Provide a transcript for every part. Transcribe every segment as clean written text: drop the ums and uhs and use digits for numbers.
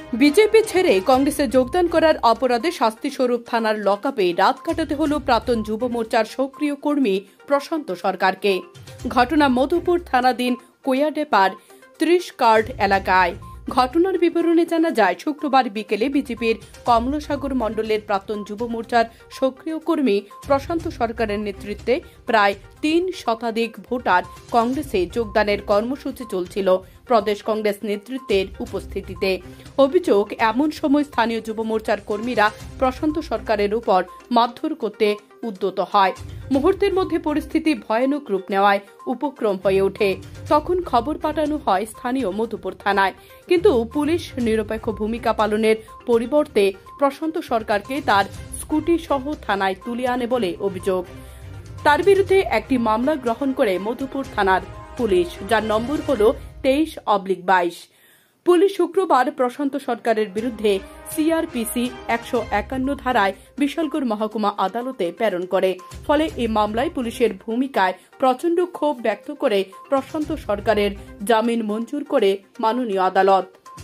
BJP ছেড়ে কংগ্রেসে যোগদান করার অপরাধে শাস্তিস্বরূপ থানার লকআপে রাত কাটাতে হল প্রাক্তন যুব মোর্চার সক্রিয় কর্মী প্রশান্ত সরকারকে। ঘটনা মধুপুর থানাধীন কোয়াডেপার 30 কার্ড এলাকায়। ঘটনার বিবরণে জানা যায়, শুক্রবার বিকেলে বিজেপির কমলাসাগর মণ্ডলের প্রাক্তন যুব মোর্চার সক্রিয় কর্মী প্রশান্ত সরকারের নেতৃত্বে প্রায় 3 শতাধিক ভোটার কংগ্রেসে যোগদানের কর্মসূচি চলছিল প্রদেশ কংগ্রেস নেতৃত্বের উপস্থিতিতে। অভিযোগ, এমন সময় স্থানীয় যুব মোর্চার কর্মীরা প্রশান্ত সরকারের উপর মারধর করতে উদ্যত হয়। মুহূর্তের মধ্যে পরিস্থিতি ভয়ানক রূপ নেওয়ায় উপক্রম হয়ে ওঠে। তখন খবর পাঠানো হয় স্থানীয় মধুপুর থানায়, কিন্তু পুলিশ নিরপেক্ষ ভূমিকা পালনের পরিবর্তে প্রশান্ত সরকারকে তার স্কুটি সহ থানায় তুলে আনে বলে অভিযোগ। তার বিরুদ্ধে একটি মামলা গ্রহণ করে মধুপুর থানার পুলিশ, যার নম্বর হল 23/22। পুলিশ শুক্রবার প্রশান্ত সরকারের বিরুদ্ধে সিআরপিসি 151 ধারায় বিশালগড় মহকুমা আদালতে প্রেরণ করে। ফলে এই মামলায় পুলিশের ভূমিকায় প্রচণ্ড ক্ষোভ ব্যক্ত করে প্রশান্ত সরকারের জামিন মঞ্জুর করে মাননীয় আদালত।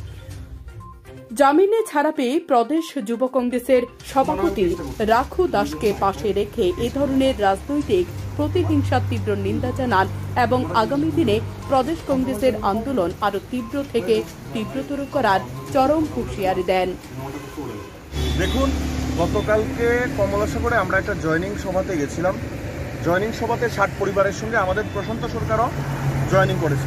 জামিনে ছাড়া পেয়ে প্রদেশ যুব কংগ্রেসের সভাপতি রাখু দাসকে পাশে রেখে এ ধরনের রাজনৈতিক প্রতিহিংসার তীব্র নিন্দা জানান এবং আগামী দিনে প্রদেশ কংগ্রেসের আন্দোলন আরো তীব্র থেকে তীব্রতর করার চরম হুঁশিয়ারি দেন। দেখুন, গতকালকে কমলাসাগরে আমরা একটা জয়নিং সভাতে গেছিলাম। জয়নিং সভাতে 60 পরিবারের সঙ্গে আমাদের প্রশান্ত সরকারও জয়নিং করেছিল।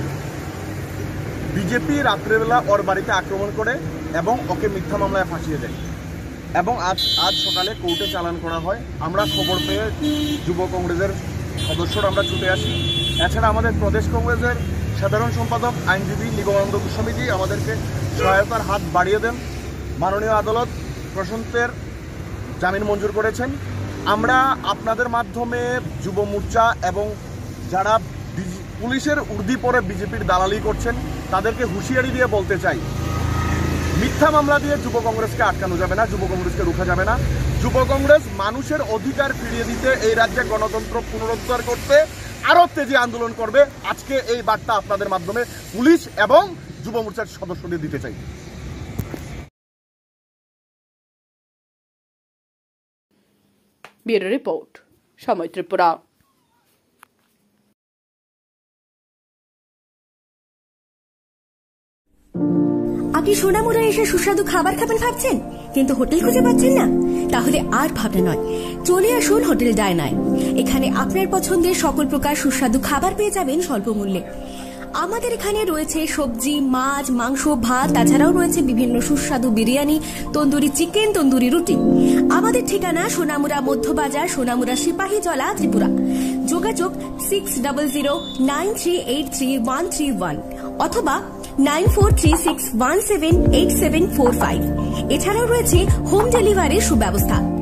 বিজেপি রাত্রেবেলা ওর বাড়িতে আক্রমণ করে এবং ওকে মিথ্যা মামলায় ফাঁসিয়ে দেয় এবং আজ সকালে কোর্টে চালান করা হয়। আমরা খবর পেয়ে যুব কংগ্রেসের সদস্যরা আমরা ছুটে আসি। এছাড়া আমাদের প্রদেশ কংগ্রেসের সাধারণ সম্পাদক আইনজীবী নিগমানন্দ গোস্বামীজি আমাদেরকে সহায়তার হাত বাড়িয়ে দেন। মাননীয় আদালত প্রশান্তের জামিন মঞ্জুর করেছেন। আমরা আপনাদের মাধ্যমে যুব মোর্চা এবং যারা পুলিশের উর্দি পরে বিজেপির দালালি করছেন তাদেরকে হুঁশিয়ারি দিয়ে বলতে চাই, মিথ্যা মামলা দিয়ে যুব কংগ্রেসকে আটকানো যাবে না, যুব কংগ্রেসকে রোখা যাবে না। যুব কংগ্রেস মানুষের অধিকার ফিরিয়ে দিতে, এই রাজ্যে গণতন্ত্র পুনরুদ্ধার করতে আরো তেজি আন্দোলন করবে। আজকে এই বার্তা আপনাদের মাধ্যমে পুলিশ এবং যুব মোর্চার সদস্যদের দিতে চাই। ব্যুরো রিপোর্ট, সময় ত্রিপুরা। আপনি সোনামুড়া এসে সুস্বাদু খাবার খাবেন ভাবছেন, কিন্তু হোটেল খুঁজে পাচ্ছেন না? তাহলে আর ভাবনা নয়, চলে আসুন হোটেল ডায়নায়। এখানে আপনার পছন্দের সকল প্রকার সুস্বাদু খাবার পেয়ে যাবেন স্বল্প মূল্যে। আমাদের এখানে রয়েছে সবজি, মাছ, মাংস, ভাত, তাছাড়াও রয়েছে বিভিন্ন সুস্বাদু বিরিয়ানি, তন্দুরি চিকেন, তন্দুরি রুটি। আমাদের ঠিকানা সোনামুড়া মধ্যবাজার, সোনামুড়া সিপাহীজলা, ত্রিপুরা। যোগাযোগ 600093833131 অথবা 9436178745। এছাড়াও রয়েছে হোম ডেলিভারির সুব্যবস্থা।